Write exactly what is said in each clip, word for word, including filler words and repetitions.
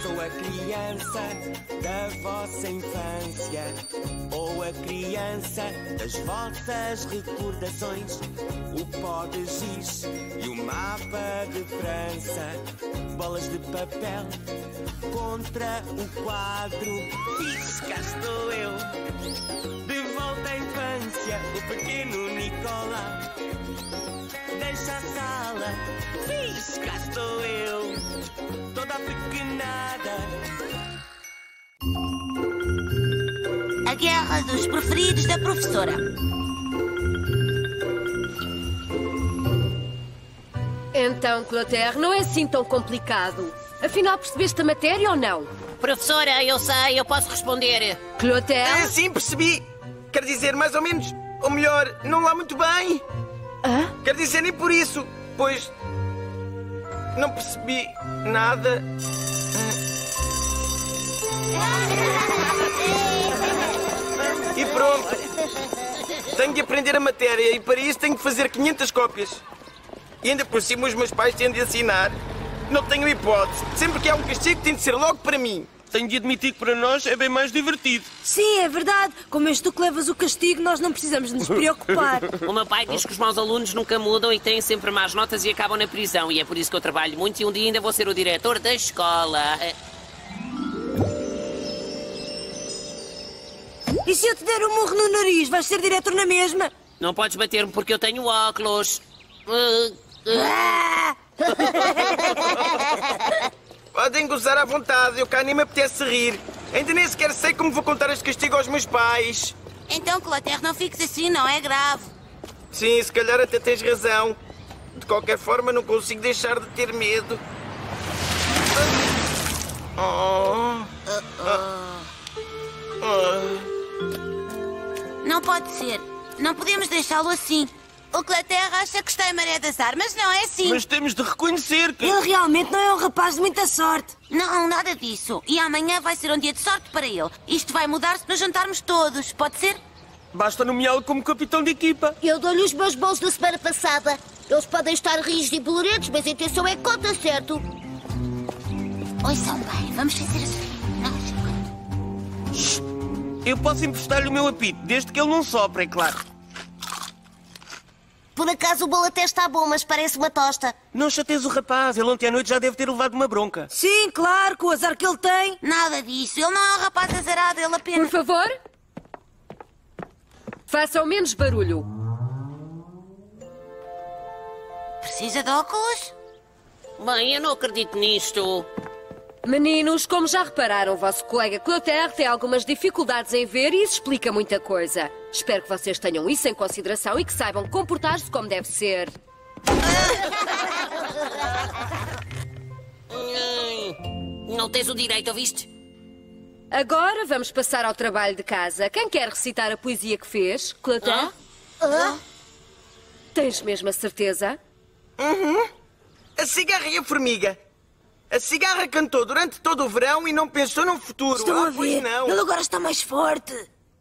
Sou a criança da vossa infância, ou a criança das vossas recordações. O pó de giz e o mapa de França, bolas de papel contra o quadro. Fiz, cá estou eu, de volta à infância, o pequeno Nicolau. Deixa a sala, fiz, cá estou eu, toda pequenada. A guerra dos preferidos da professora. Então, Clotaire, não é assim tão complicado. Afinal, percebeste a matéria ou não? Professora, eu sei, eu posso responder. Clotaire? É, sim, percebi. Quer dizer, mais ou menos. Ou melhor, não lá muito bem. Hã? Quer dizer, nem por isso, pois não percebi nada. E pronto. Tenho de aprender a matéria e para isso tenho de fazer quinhentas cópias. E ainda por cima os meus pais têm de assinar. Não tenho hipótese. Sempre que há um castigo tem de ser logo para mim. Tenho de admitir que para nós é bem mais divertido. Sim, é verdade. Como és tu que levas o castigo, nós não precisamos de nos preocupar. O meu pai diz que os maus alunos nunca mudam e têm sempre más notas e acabam na prisão. E é por isso que eu trabalho muito e um dia ainda vou ser o diretor da escola. E se eu te der um murro no nariz, vais ser diretor na mesma? Não podes bater-me porque eu tenho óculos. Uh, uh. Ah! Podem gozar à vontade, eu cá nem me apetece rir. Ainda nem sequer sei como vou contar este castigo aos meus pais. Então, Clotaire, não fiques assim, não é grave. Sim, se calhar até tens razão. De qualquer forma, não consigo deixar de ter medo. Oh. Não pode ser. Não podemos deixá-lo assim. O Clotaire acha que está em maré das armas, não é assim? Mas temos de reconhecer que... Ele realmente não é um rapaz de muita sorte. Não, nada disso. E amanhã vai ser um dia de sorte para ele. Isto vai mudar se nos juntarmos todos, pode ser? Basta nomeá-lo como capitão de equipa. Eu dou-lhe os meus bons da semana passada. Eles podem estar rijos e bolorentos, mas a intenção é que conta, certo? Ouçam bem, vamos fazer assim. Eu posso emprestar-lhe o meu apito, desde que ele não sopre, é claro. Por acaso o bolo até está bom, mas parece uma tosta. Não chatees o rapaz, ele ontem à noite já deve ter levado uma bronca. Sim, claro, com o azar que ele tem. Nada disso, ele não é um rapaz azarado, ele apenas... Por favor? Façam menos barulho. Precisa de óculos? Bem, eu não acredito nisto. Meninos, como já repararam, o vosso colega Clotaire tem algumas dificuldades em ver e isso explica muita coisa. Espero que vocês tenham isso em consideração e que saibam comportar-se como deve ser. Não tens o direito, ouviste? Agora vamos passar ao trabalho de casa. Quem quer recitar a poesia que fez? Clotaire? Ah? Tens mesmo a certeza? Uhum. A cigarra e a formiga. A cigarra cantou durante todo o verão e não pensou no futuro. Estão ah, a pois ver? não. Ele agora está mais forte.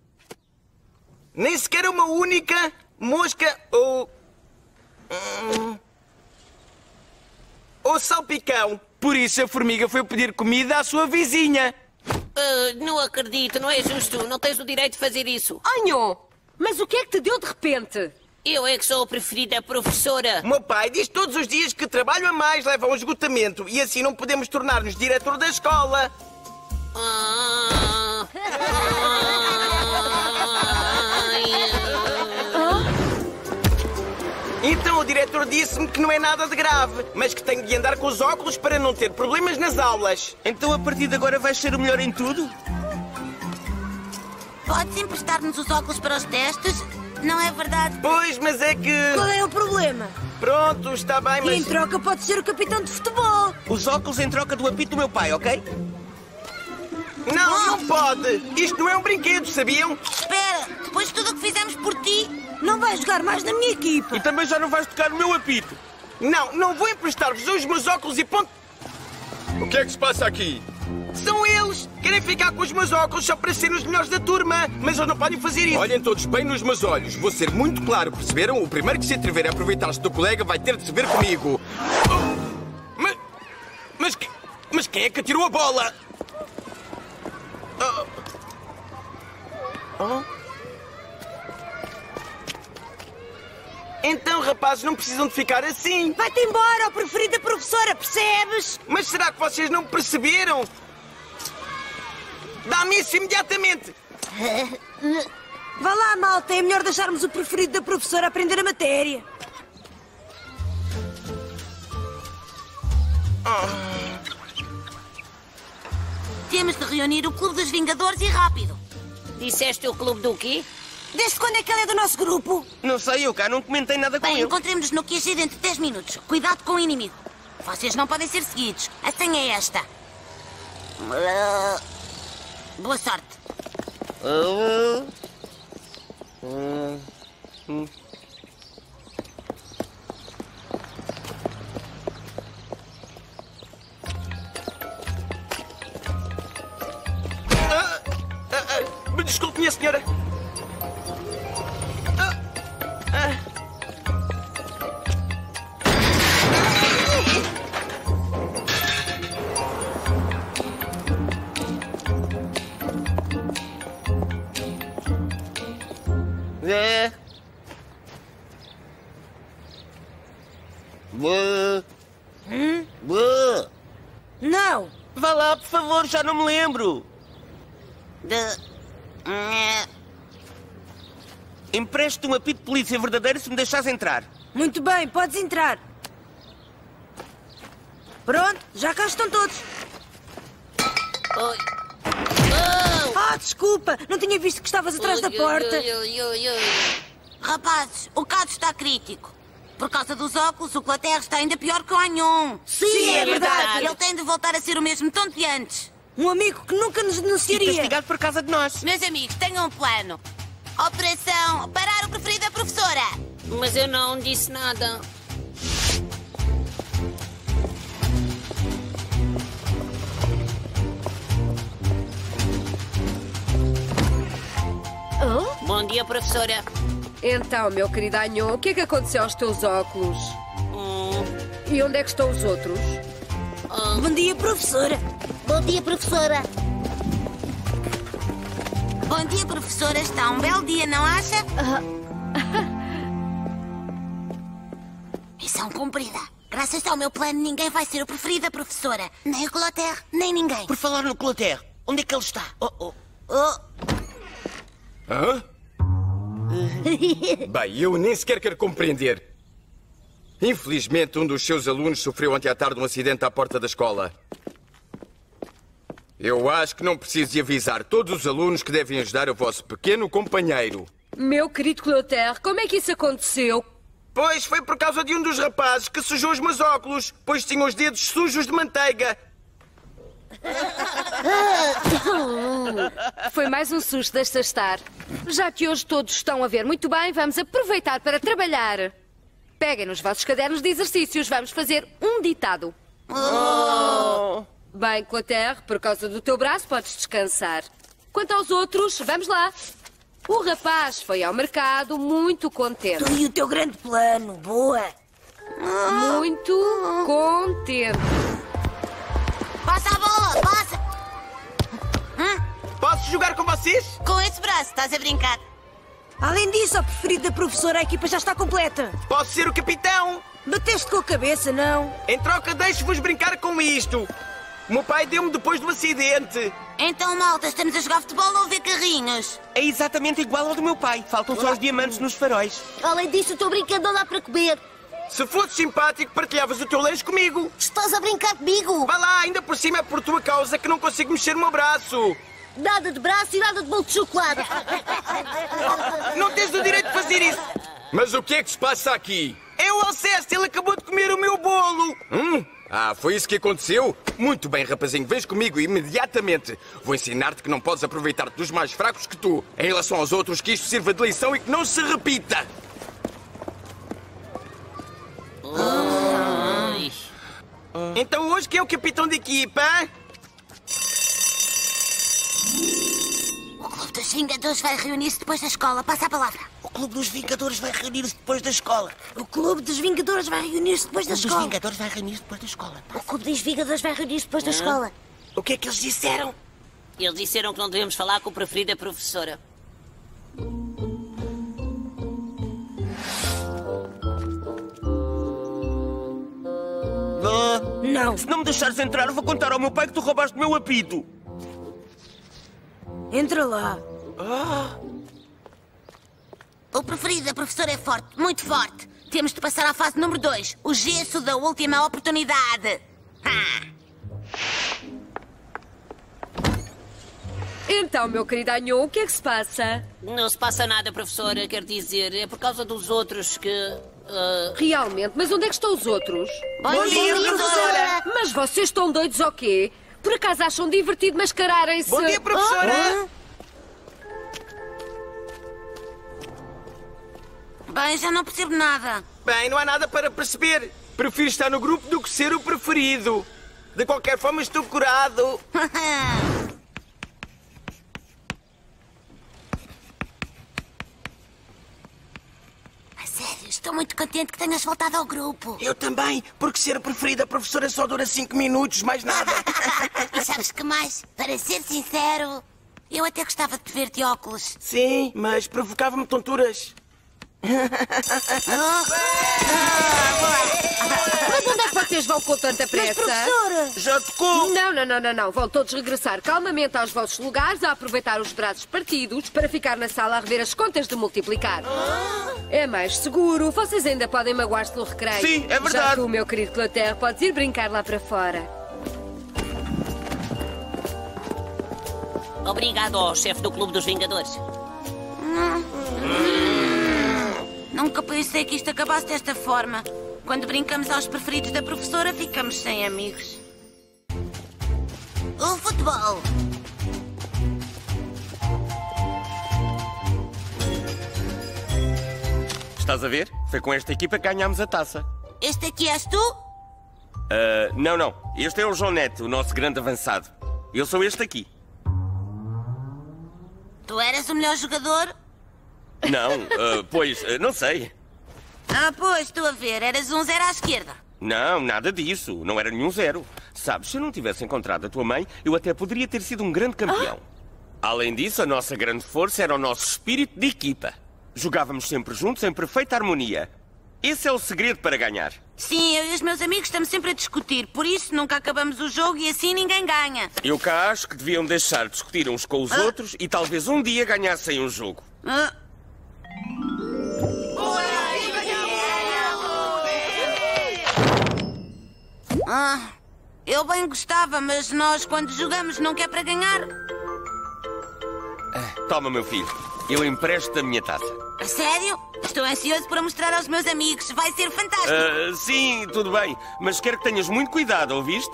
Nem sequer uma única mosca ou... Hum, ou salpicão. Por isso a formiga foi pedir comida à sua vizinha. Uh, não acredito, não é justo. Não tens o direito de fazer isso. Anho! Mas o que é que te deu de repente? Eu é que sou a preferida professora. O meu pai diz todos os dias que trabalho a mais leva ao esgotamento e assim não podemos tornar-nos diretor da escola. Ah, Então o diretor disse-me que não é nada de grave, mas que tenho de andar com os óculos para não ter problemas nas aulas. Então a partir de agora vais ser o melhor em tudo? Podes emprestar-nos os óculos para os testes? Não é verdade? Pois, mas é que... Qual é o problema? Pronto, está bem, E mas... em troca pode ser o capitão de futebol. Os óculos em troca do apito do meu pai, ok? Não, não pode! Isto não é um brinquedo, sabiam? Espera, depois de tudo o que fizemos por ti... Não vais jogar mais na minha equipa. E também já não vais tocar no meu apito. Não, não vou emprestar-vos os meus óculos e ponto... O que é que se passa aqui? São eles! Querem ficar com os meus óculos só para serem os melhores da turma, mas eles não podem fazer isso. Olhem todos bem nos meus olhos. Vou ser muito claro, perceberam? O primeiro que se atrever a aproveitar-se do colega vai ter de se ver comigo. Mas... Mas que... Mas quem é que atirou a bola? Oh. Oh. Então, rapazes, não precisam de ficar assim. Vai-te embora, ó preferida professora, percebes? Mas será que vocês não perceberam? Dá-me isso imediatamente. Vá lá, malta, é melhor deixarmos o preferido da professora aprender a matéria. Temos de reunir o Clube dos Vingadores e rápido. Disseste o clube do quê? Desde quando é que ele é do nosso grupo? Não sei, eu cá não comentei nada com Bem, ele. encontremos-nos no Q G dentro de dez minutos. Cuidado com o inimigo. Vocês não podem ser seguidos. A senha é esta. Uh, Boa sorte. Uh, uh, uh. Ah, ah, ah, desculpe, minha senhora. Ah, ah. É. Boa. Hum? Boa. Não. Vá lá, por favor, já não me lembro. De... Eh, Empreste um apito de polícia verdadeiro se me deixares entrar. Muito bem, podes entrar. Pronto, já cá estão todos. Oi. Ah, desculpa, não tinha visto que estavas atrás da porta. Oi, oi, oi, oi. Rapazes, o caso está crítico. Por causa dos óculos, o Claterre está ainda pior que o Anhon. Sim, é verdade. Ele tem de voltar a ser o mesmo tom de antes. Um amigo que nunca nos E denunciaria. castigado por causa de nós. Meus amigos, tenham um plano. Operação Parar o Preferido da Professora. Mas eu não disse nada. Oh? Bom dia, professora. Então, meu querido Anhon, o que é que aconteceu aos teus óculos? Hum, E onde é que estão os outros? Bom dia, professora. Bom dia, professora. Bom dia, professora. Está um belo dia, não acha? Missão cumprida. Graças ao meu plano, ninguém vai ser o preferido da professora. Nem o Claterre, nem ninguém. Por falar no Claterre, onde é que ele está? Oh, oh. Oh, Hã? Bem, eu nem sequer quero compreender. Infelizmente, um dos seus alunos sofreu ontem à tarde um acidente à porta da escola. Eu acho que não preciso de avisar todos os alunos que devem ajudar o vosso pequeno companheiro. Meu querido Clotaire, como é que isso aconteceu? Pois foi por causa de um dos rapazes que sujou os meus óculos, pois tinha os dedos sujos de manteiga. Foi mais um susto, deixa estar. Já que hoje todos estão a ver muito bem, vamos aproveitar para trabalhar. Peguem nos vossos cadernos de exercícios, vamos fazer um ditado. Oh. Bem, Clotaire, por causa do teu braço podes descansar. Quanto aos outros, vamos lá. O rapaz foi ao mercado muito contente. Tu e o teu grande plano, boa. Muito contente. passa a bola, passa. Posso jogar com vocês? Com esse braço, estás a brincar. Além disso, ó preferido da professora, a equipa já está completa. Posso ser o capitão? Bateste com a cabeça, não? Em troca, deixo-vos brincar com isto. O meu pai deu-me depois do acidente. Então, malta, estamos a jogar futebol ou a ver carrinhos? É exatamente igual ao do meu pai. Faltam só os diamantes nos faróis. Além disso, o teu brinquedo não dá para comer. Se fosses simpático, partilhavas o teu lanche comigo. Estás a brincar comigo? Vá lá, ainda por cima é por tua causa que não consigo mexer o meu braço. Nada de braço e nada de bolo de chocolate. Não tens o direito de fazer isso. Mas o que é que se passa aqui? É o Alceste, ele acabou de comer o meu bolo. Hum? Ah, foi isso que aconteceu? Muito bem, rapazinho, vens comigo imediatamente. Vou ensinar-te que não podes aproveitar-te dos mais fracos que tu. Em relação aos outros, que isto sirva de lição e que não se repita. Ai. Então hoje quem é o capitão de equipa? O Clube dos dos Vingadores vai reunir-se depois da escola. Passa a palavra. O Clube dos Vingadores vai reunir-se depois da escola. O Clube dos Vingadores vai reunir-se depois da escola. O Clube dos Vingadores vai reunir-se depois da escola. O Clube dos Vingadores vai reunir-se depois da escola. O que é que eles disseram? Eles disseram que não devemos falar com o preferido da professora. Ah, Não. se não me deixares entrar, vou contar ao meu pai que tu roubaste o meu apito. Entra lá. O preferido da professora é forte, muito forte. Temos de passar à fase número dois. O gesso da última oportunidade. Ah. Então, meu querido Anhon, o que é que se passa? Não se passa nada, professora. Quer dizer, é por causa dos outros que... ah, Realmente, mas onde é que estão os outros? Bom, dia, professora. Mas vocês estão doidos ou quê? Por acaso acham divertido mascararem-se? Bom dia, professora. Bem, já não percebo nada. Bem, não há nada para perceber. Prefiro estar no grupo do que ser o preferido. De qualquer forma, estou curado. A sério, estou muito contente que tenhas voltado ao grupo. Eu também, porque ser o preferido da professora só dura cinco minutos, mais nada. E sabes que mais? Para ser sincero, eu até gostava de te ver de óculos. Sim, mas provocava-me tonturas. Mas onde é que vocês vão com tanta pressa? Professora! Já tocou? Não, não, não, não, não. Vão todos regressar calmamente aos vossos lugares a aproveitar os braços partidos para ficar na sala a rever as contas de multiplicar. É mais seguro. Vocês ainda podem magoar-se no recreio. Sim, é verdade. Já tu, meu querido Clotaire, podes ir brincar lá para fora. Obrigado ao chefe do Clube dos Vingadores. Nunca pensei que isto acabasse desta forma. Quando brincamos aos preferidos da professora, ficamos sem amigos. O futebol. Estás a ver? Foi com esta equipa que ganhámos a taça. Este aqui és tu? Ah, não, não. Este é o João Neto, o nosso grande avançado. Eu sou este aqui. Tu eras o melhor jogador? Não, ah, pois, ah, não sei. Ah, pois, estou a ver. Eras um zero à esquerda. Não, nada disso. Não era nenhum zero. Sabes, se eu não tivesse encontrado a tua mãe, eu até poderia ter sido um grande campeão. Além disso, a nossa grande força era o nosso espírito de equipa. Jogávamos sempre juntos, em perfeita harmonia. Esse é o segredo para ganhar. Sim, eu e os meus amigos estamos sempre a discutir. Por isso, nunca acabamos o jogo e assim ninguém ganha. Eu cá acho que deviam deixar de discutir uns com os outros e talvez um dia ganhassem um jogo. Ah. Ah, eu bem gostava, mas nós, quando jogamos, não quer para ganhar. Toma, meu filho. Eu empresto a minha taça. A sério? Estou ansioso para mostrar aos meus amigos. Vai ser fantástico. Ah, sim, tudo bem. Mas quero que tenhas muito cuidado, ouviste?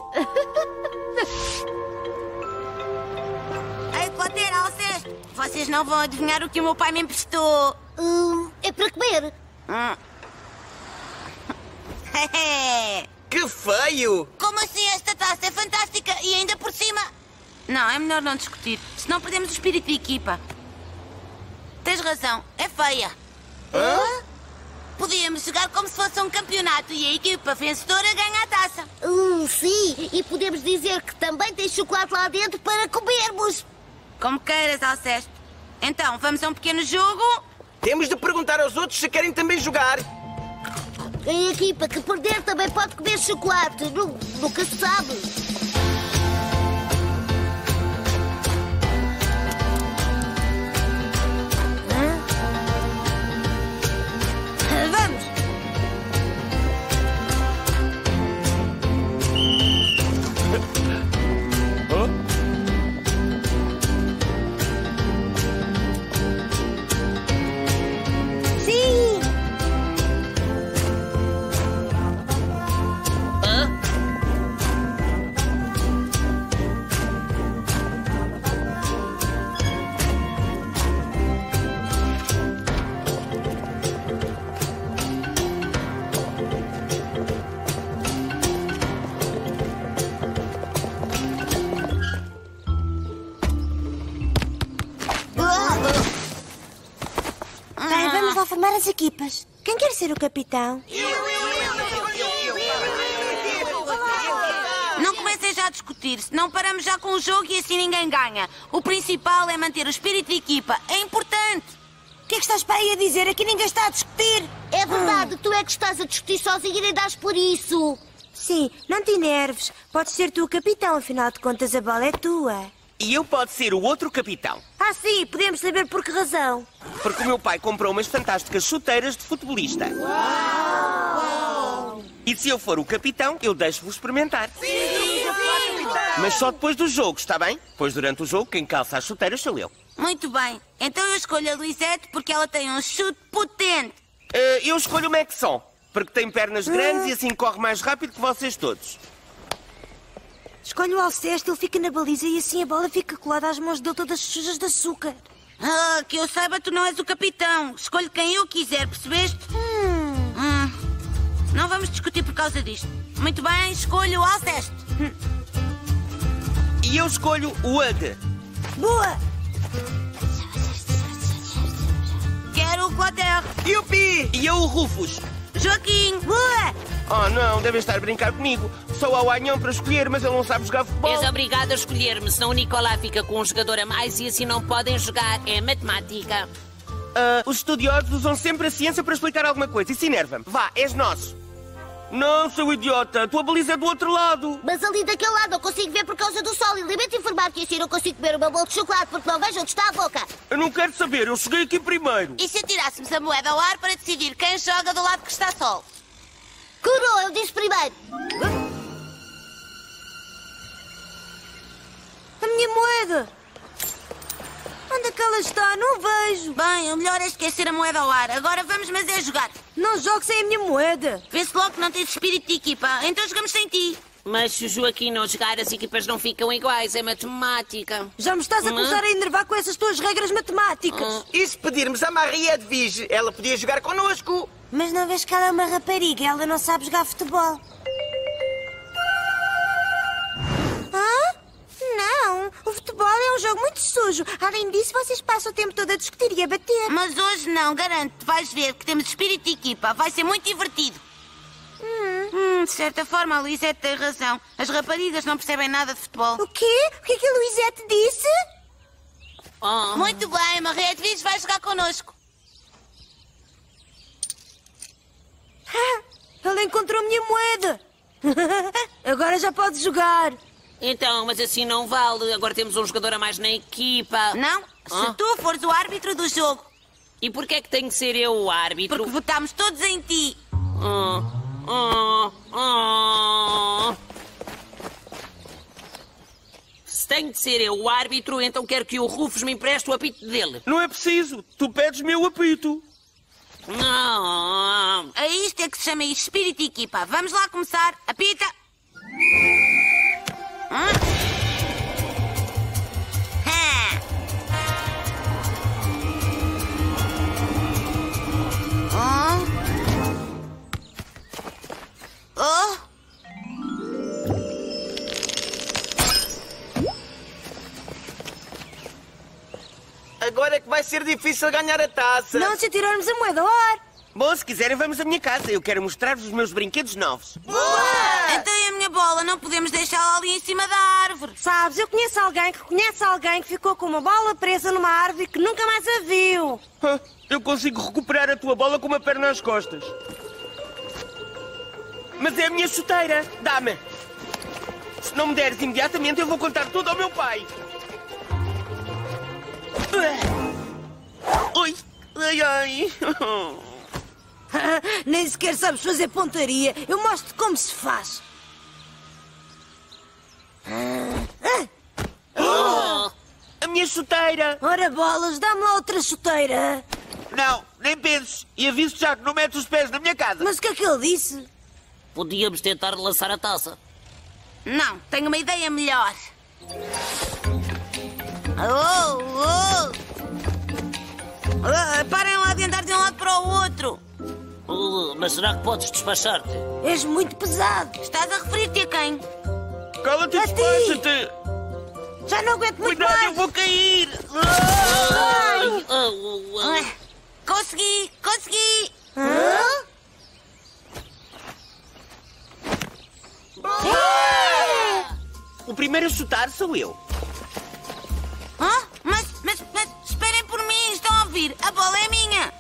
Ei, Clotaire, ao cesto. Vocês não vão adivinhar o que o meu pai me emprestou. Hum, é para comer. Hum. Que feio! Como assim? Esta taça é fantástica e ainda por cima... Não, é melhor não discutir, senão perdemos o espírito de equipa. Tens razão, é feia. Hã? Podíamos jogar como se fosse um campeonato e a equipa vencedora ganha a taça. Hum, sim, e podemos dizer que também tem chocolate lá dentro para comermos. Como queiras, Alceste. Então, vamos a um pequeno jogo? Temos de perguntar aos outros se querem também jogar. A equipa que perder também pode comer chocolate. Nu- Nunca se sabe. Vamos! Sim! Hã? a formar as equipas. Quem quer ser o capitão? Não comecem já a discutir, senão paramos já com o jogo e assim ninguém ganha. O principal é manter o espírito de equipa. É importante. O que é que estás para aí a dizer? Aqui ninguém está a discutir. É verdade, tu é que estás a discutir sozinho e nem dás por isso. Sim, não te enerves. Podes ser tu o capitão, afinal de contas a bola é tua. E eu posso ser o outro capitão. Ah, sim, podemos saber por que razão. Porque o meu pai comprou umas fantásticas chuteiras de futebolista. Uau! E se eu for o capitão, eu deixo-vos experimentar. Sim, mas só depois do jogo, está bem? Pois durante o jogo, quem calça as chuteiras sou eu. Muito bem. Então eu escolho a Luizete porque ela tem um chute potente. Uh, eu escolho o Maxon, porque tem pernas grandes uh. e assim corre mais rápido que vocês todos. Escolhe o Alceste, ele fica na baliza e assim a bola fica colada às mãos dele todas sujas de açúcar. Ah, que eu saiba, tu não és o capitão. Escolho quem eu quiser, percebeste? Hum. Hum. Não vamos discutir por causa disto. Muito bem, escolho o Alceste. Hum. E eu escolho o Hug. Boa! Quero o Clotaire. E o Pi! E eu o Rufus. Joaquim. Boa! Oh, não, devem estar a brincar comigo. Só há o Anhão para escolher, mas ele não sabe jogar futebol. És obrigado a escolher-me, senão o Nicolás fica com um jogador a mais e assim não podem jogar. É matemática. Uh, os estudiosos usam sempre a ciência para explicar alguma coisa. Isso enerva-me. Vá, és nosso. Não, seu idiota. A tua baliza é do outro lado. Mas ali daquele lado não consigo ver por causa do sol. E lamento informar que assim não consigo comer o meu bolo de chocolate porque não vejo onde está a boca. Eu não quero saber. Eu cheguei aqui primeiro. E se atirássemos a moeda ao ar para decidir quem joga do lado que está sol? Curou, eu disse primeiro. A minha moeda. Onde é que ela está? Não vejo. Bem, o melhor é esquecer a moeda ao ar. Agora vamos, mas é jogar. Não jogo sem a minha moeda. Vê-se logo que não tens espírito de equipa. Então jogamos sem ti. Mas se o Joaquim não jogar, as equipas não ficam iguais. É matemática. Já me estás a começar a enervar com essas tuas regras matemáticas. E se pedirmos à Marie Edvige, ela podia jogar connosco. Mas não vês que ela é uma rapariga, ela não sabe jogar futebol. Hã? Não, o futebol é um jogo muito sujo. Além disso, vocês passam o tempo todo a discutir e a bater. Mas hoje não, garanto-te. Vais ver que temos espírito de equipa. Vai ser muito divertido. Hum. Hum, de certa forma, a Luizete tem razão. As raparigas não percebem nada de futebol. O quê? O que é que a Luizete disse? Oh. Muito bem, Marie Edvige vai jogar connosco. Ela encontrou a minha moeda. Agora já pode jogar. Então, mas assim não vale. Agora temos um jogador a mais na equipa. Não, se ah. tu fores o árbitro do jogo. E porquê é que tenho que ser eu o árbitro? Porque votámos todos em ti. Oh, oh, oh. Se tenho de ser eu o árbitro, então quero que o Rufus me empreste o apito dele. Não é preciso. Tu pedes-me o apito. Não. A isto é que se chama espírito de equipa. Vamos lá começar. Apita. Hum? Ha. Oh. Oh. Agora é que vai ser difícil ganhar a taça. Não se atirarmos a moeda ao ar. Bom, se quiserem, vamos à minha casa. Eu quero mostrar-vos os meus brinquedos novos. Boa! Então e a minha bola? Não podemos deixá-la ali em cima da árvore. Sabes, eu conheço alguém que conhece alguém que ficou com uma bola presa numa árvore que nunca mais a viu. Eu consigo recuperar a tua bola com uma perna às costas. Mas é a minha chuteira. Dá-me. Se não me deres imediatamente, eu vou contar tudo ao meu pai. Oi. Ai, ai. Nem sequer sabes fazer pontaria. Eu mostro-te como se faz. Oh, a minha chuteira. Ora bolas, dá-me lá outra chuteira. Não, nem penses. E aviso já que não metes os pés na minha casa. Mas o que é que ele disse? Podíamos tentar lançar a taça. Não, tenho uma ideia melhor. Oh, oh. Uh, parem lá de andar de um lado para o outro. Uh, mas será que podes despachar-te? És muito pesado. Estás a referir-te a quem? Cala-te e despacha-te. Já não aguento muito Cuidado, mais. eu vou cair. Ai. Ai. Uh, uh, uh. Consegui, consegui. Para chutar sou eu. Hã? Mas, mas, mas, esperem por mim, estão a ouvir? A bola é minha.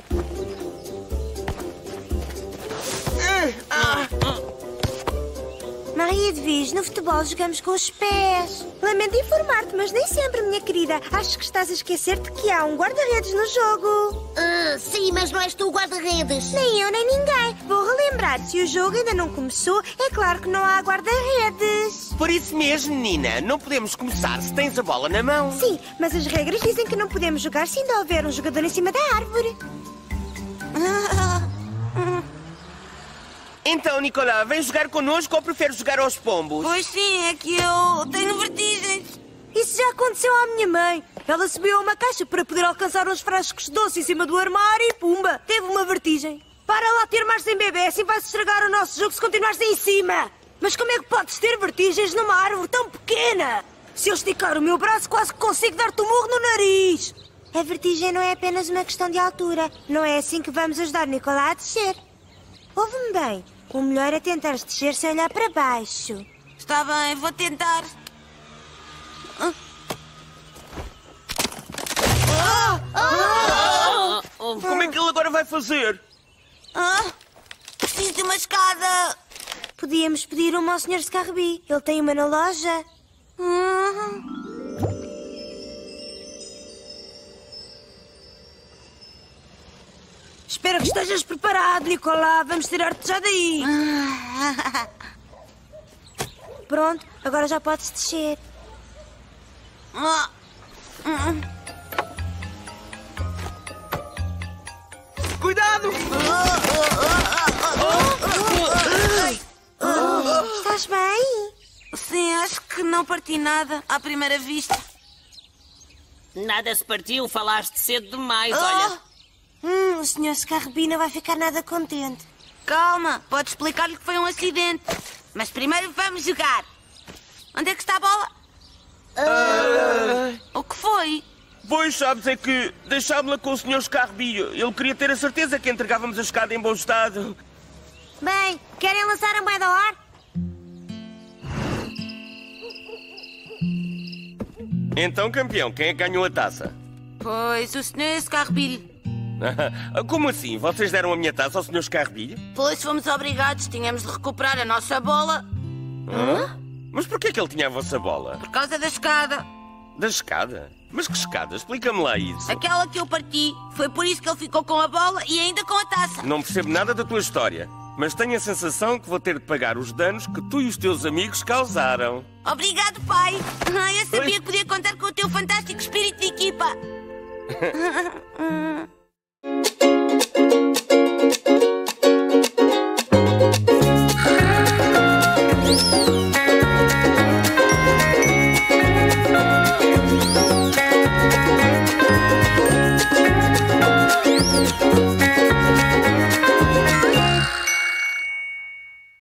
Ah, ah. Maria de Viz, no futebol jogamos com os pés. Lamento informar-te, mas nem sempre, minha querida. Acho que estás a esquecer-te que há um guarda-redes no jogo. Ah, sim, mas não és tu o guarda-redes. Nem eu, nem ninguém. Vou relembrar, se o jogo ainda não começou, é claro que não há guarda-redes. Por isso mesmo, Nina, não podemos começar se tens a bola na mão. Sim, mas as regras dizem que não podemos jogar se ainda houver um jogador em cima da árvore. Então, Nicolás, vem jogar connosco ou preferes jogar aos pombos? Pois sim, é que eu tenho vertigens. Isso já aconteceu à minha mãe. Ela subiu a uma caixa para poder alcançar uns frascos de doce em cima do armário e pumba, teve uma vertigem. Para lá ter mais em bebê, assim vai-se estragar o nosso jogo se continuares em cima. Mas como é que podes ter vertigens numa árvore tão pequena? Se eu esticar o meu braço, quase que consigo dar-te um murro no nariz. A vertigem não é apenas uma questão de altura. Não é assim que vamos ajudar Nicolás a descer. Ouve-me bem. O melhor é tentares descer sem olhar para baixo. Está bem, vou tentar. Ah. Ah! Ah! Como é que ele agora vai fazer? Ah. Preciso de uma escada. Podíamos pedir uma ao senhor Scarby. Ele tem uma na loja. Ah. Espero que estejas preparado, Nicolás. Vamos tirar-te já daí. Pronto, agora já podes descer. Cuidado! Estás bem? Sim, acho que não parti nada à primeira vista. Nada se partiu, falaste cedo demais, Oh. olha. Hum, o senhor Scarby não vai ficar nada contente. Calma, pode explicar-lhe que foi um acidente. Mas primeiro vamos jogar. Onde é que está a bola? Uh... O que foi? Pois, sabes, é que deixámos-la com o senhor Scarby. Ele queria ter a certeza que entregávamos a escada em bom estado. Bem, querem lançar a moeda ao ar? Então, campeão, quem é que ganhou a taça? Pois, o senhor Scarby. Como assim? Vocês deram a minha taça ao senhor Scarby? Pois fomos obrigados, tínhamos de recuperar a nossa bola. Hã? Mas porquê que ele tinha a vossa bola? Por causa da escada. Da escada? Mas que escada? Explica-me lá isso. Aquela que eu parti. Foi por isso que ele ficou com a bola e ainda com a taça. Não percebo nada da tua história, mas tenho a sensação que vou ter de pagar os danos que tu e os teus amigos causaram. Obrigado, pai. Eu sabia que podia contar com o teu fantástico espírito de equipa.